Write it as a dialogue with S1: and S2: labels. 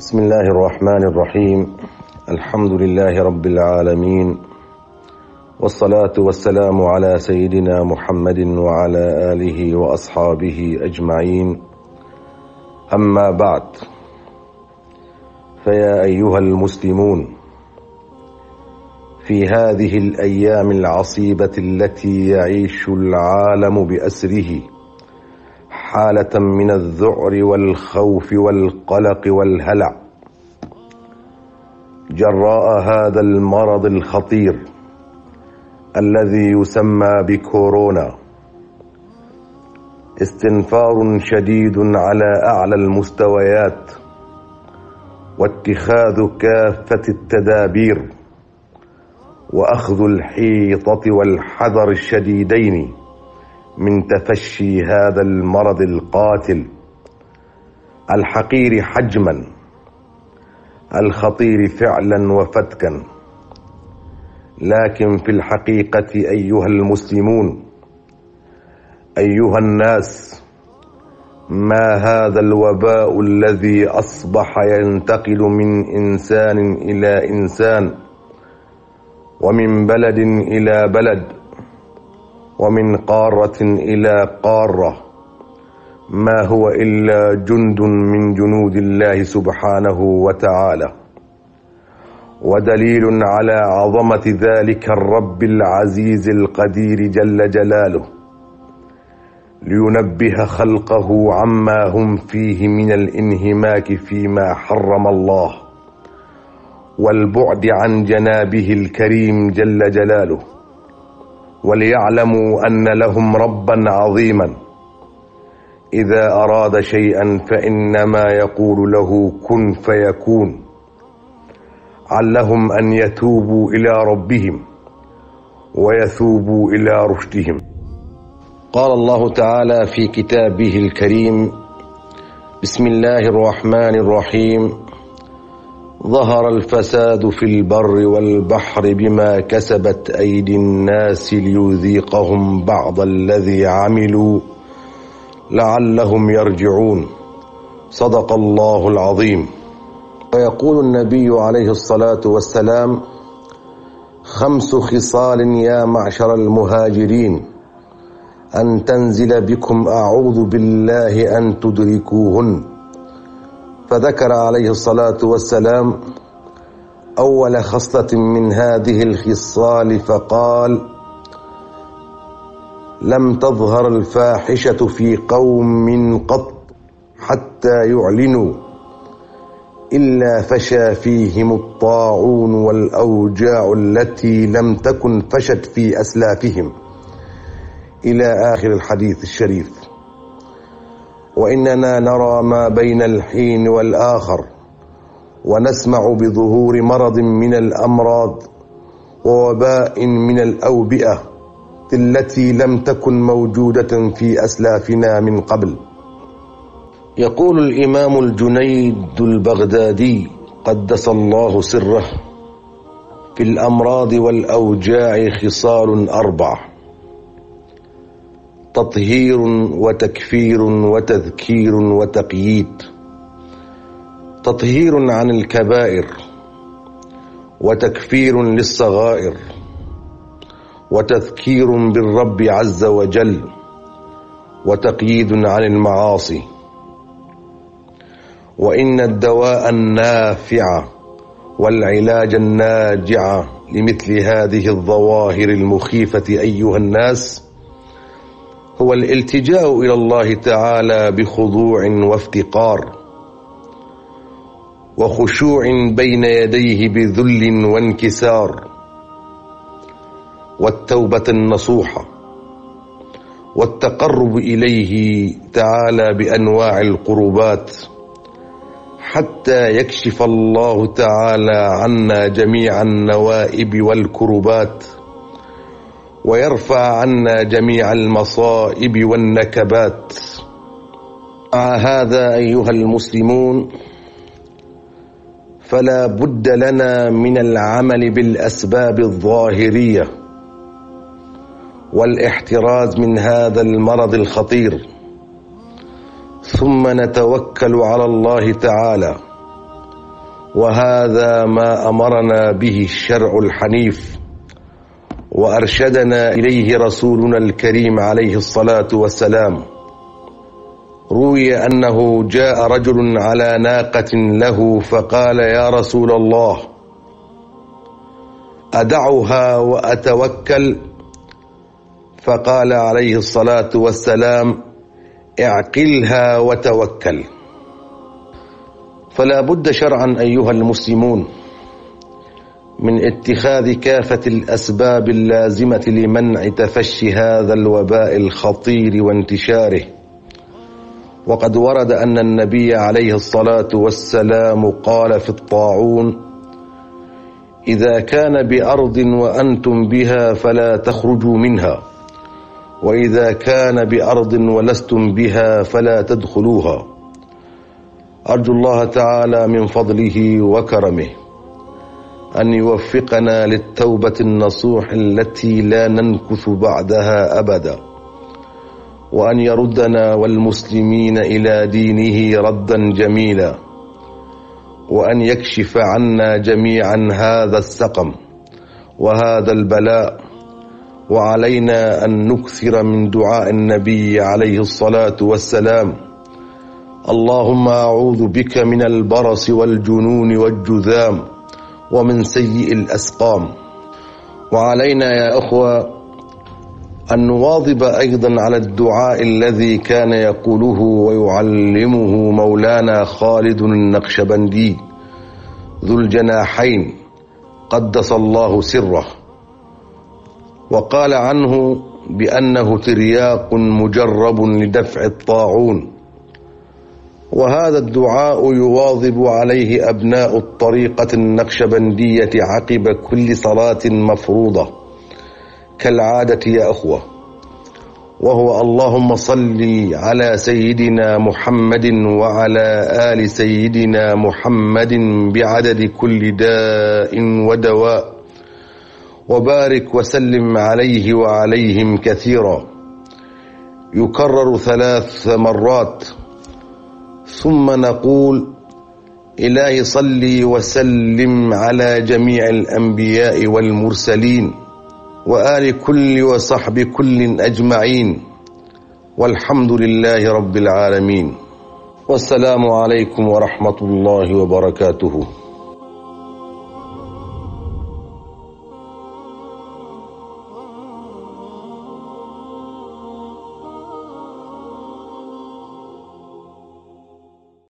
S1: بسم الله الرحمن الرحيم. الحمد لله رب العالمين، والصلاة والسلام على سيدنا محمد وعلى آله وأصحابه أجمعين. أما بعد، فيا أيها المسلمون، في هذه الأيام العصيبة التي يعيش العالم بأسره حالة من الذعر والخوف والقلق والهلع جراء هذا المرض الخطير الذي يسمى بكورونا، استنفار شديد على أعلى المستويات واتخاذ كافة التدابير وأخذ الحيطة والحذر الشديدين من تفشي هذا المرض القاتل الحقير حجما الخطير فعلا وفتكا. لكن في الحقيقة أيها المسلمون، أيها الناس، ما هذا الوباء الذي أصبح ينتقل من إنسان إلى إنسان، ومن بلد إلى بلد، ومن قارة إلى قارة، ما هو إلا جند من جنود الله سبحانه وتعالى، ودليل على عظمة ذلك الرب العزيز القدير جل جلاله، لينبه خلقه عما هم فيه من الانهماك فيما حرم الله والبعد عن جنابه الكريم جل جلاله، وليعلموا أن لهم ربا عظيما إذا أراد شيئا فإنما يقول له كن فيكون، علهم أن يتوبوا إلى ربهم ويثوبوا إلى رشدهم. قال الله تعالى في كتابه الكريم: بسم الله الرحمن الرحيم: ظهر الفساد في البر والبحر بما كسبت أيدي الناس ليذيقهم بعض الذي عملوا لعلهم يرجعون. صدق الله العظيم. ويقول النبي عليه الصلاة والسلام: 5 خصال يا معشر المهاجرين أن تنزل بكم أعوذ بالله أن تدركوهن. فذكر عليه الصلاة والسلام أول خصلة من هذه الخصال فقال: لم تظهر الفاحشة في قوم قط حتى يعلنوا إلا فشى فيهم الطاعون والأوجاع التي لم تكن فشت في أسلافهم، إلى آخر الحديث الشريف. وإننا نرى ما بين الحين والآخر، ونسمع بظهور مرض من الأمراض ووباء من الأوبئة التي لم تكن موجودة في أسلافنا من قبل. يقول الإمام الجنيد البغدادي قدس الله سره: في الأمراض والأوجاع خصال 4: تطهير وتكفير وتذكير وتقييد. تطهير عن الكبائر، وتكفير للصغائر، وتذكير بالرب عز وجل، وتقييد عن المعاصي. وإن الدواء النافع والعلاج الناجع لمثل هذه الظواهر المخيفة أيها الناس هو الالتجاء إلى الله تعالى بخضوع وافتقار وخشوع بين يديه بذل وانكسار، والتوبة النصوحة، والتقرب إليه تعالى بأنواع القربات، حتى يكشف الله تعالى عنا جميع النوائب والكربات، ويرفع عنا جميع المصائب والنكبات. مع هذا أيها المسلمون، فلا بد لنا من العمل بالأسباب الظاهرية والاحتراز من هذا المرض الخطير، ثم نتوكل على الله تعالى وهذا ما أمرنا به الشرع الحنيف وأرشدنا إليه رسولنا الكريم عليه الصلاة والسلام. روي أنه جاء رجل على ناقة له فقال: يا رسول الله، أدعها وأتوكل؟ فقال عليه الصلاة والسلام: اعقلها وتوكل. فلا بد شرعا أيها المسلمون من اتخاذ كافة الأسباب اللازمة لمنع تفشي هذا الوباء الخطير وانتشاره. وقد ورد أن النبي عليه الصلاة والسلام قال في الطاعون: إذا كان بأرض وأنتم بها فلا تخرجوا منها، وإذا كان بأرض ولستم بها فلا تدخلوها. أرجو الله تعالى من فضله وكرمه أن يوفقنا للتوبة النصوح التي لا ننكث بعدها أبدا، وأن يردنا والمسلمين إلى دينه ردا جميلا، وأن يكشف عنا جميعا هذا السقم وهذا البلاء. وعلينا أن نكثر من دعاء النبي عليه الصلاة والسلام: اللهم أعوذ بك من البرص والجنون والجذام ومن سيء الأسقام. وعلينا يا أخوة أن نواظب أيضا على الدعاء الذي كان يقوله ويعلمه مولانا خالد النقشبندي ذو الجناحين قدس الله سره، وقال عنه بأنه ترياق مجرب لدفع الطاعون. وهذا الدعاء يواظب عليه أبناء الطريقة النقشبندية عقب كل صلاة مفروضة كالعادة يا أخوة، وهو: اللهم صل على سيدنا محمد وعلى آل سيدنا محمد بعدد كل داء ودواء، وبارك وسلم عليه وعليهم كثيرا. يكرر 3 مرات، ثم نقول: إلهي صل وسلم على جميع الأنبياء والمرسلين وآل كل وصحب كل أجمعين، والحمد لله رب العالمين. والسلام عليكم ورحمة الله وبركاته.